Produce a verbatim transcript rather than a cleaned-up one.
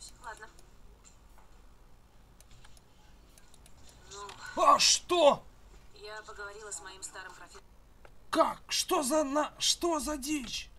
разберусь. Ладно. Ну... А что? Я поговорила с моим старым профессором. Как? Что за на... Что за дичь?